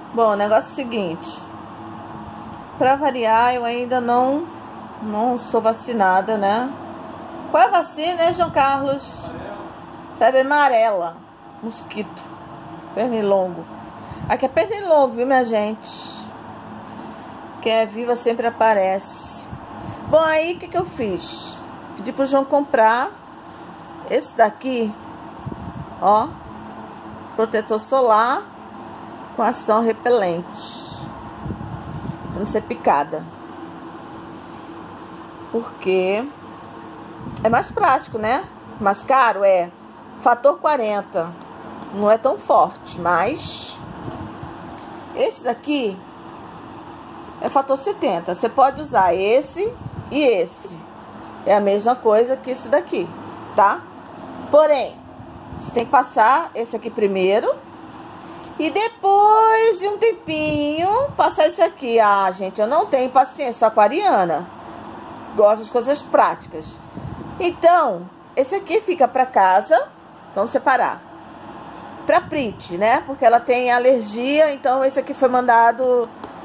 Bom, o negócio é o seguinte. Pra variar, eu ainda não sou vacinada, né? Qual é a vacina, né, João Carlos? Febre amarela. Mosquito. Pernilongo. Aqui é pernilongo, viu, minha gente? Quem é viva sempre aparece. Bom, aí o que eu fiz? Pedi pro João comprar esse daqui, ó, protetor solar com ação repelente, pra não ser picada, porque é mais prático, né? Mais caro é fator 40, não é tão forte, mas esse daqui é fator 70. Você pode usar esse e esse, é a mesma coisa que esse daqui, tá? Porém, você tem que passar esse aqui primeiro e depois de um tempinho passar esse aqui. Ah, gente, eu não tenho paciência, sou aquariana, gosto das coisas práticas. Então, esse aqui fica pra casa, vamos separar. Pra Prit, né? Porque ela tem alergia, então esse aqui foi mandado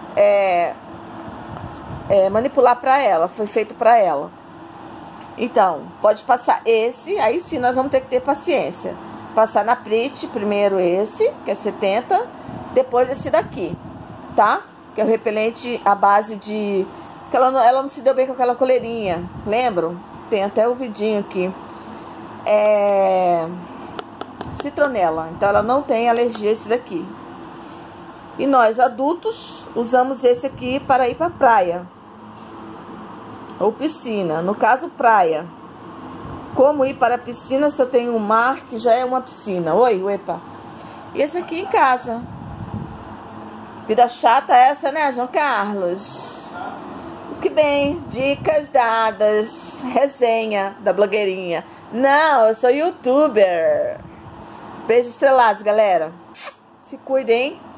manipular pra ela, foi feito pra ela. Então, pode passar esse, aí sim nós vamos ter que ter paciência. Passar na Prit, primeiro esse, que é 70, depois esse daqui, tá? Que é o repelente à base de... que ela não se deu bem com aquela coleirinha, lembram? Tem até o vidinho aqui. Citronela, então ela não tem alergia a esse daqui. E nós, adultos, usamos esse aqui para ir pra praia. Ou piscina, no caso praia. Como ir para a piscina se eu tenho um mar que já é uma piscina? Oi, epa. E esse aqui em casa. Vida chata essa, né, João Carlos? Que bem, dicas dadas, resenha da blogueirinha. Não, eu sou youtuber. Beijo estrelados, galera. Se cuidem, hein?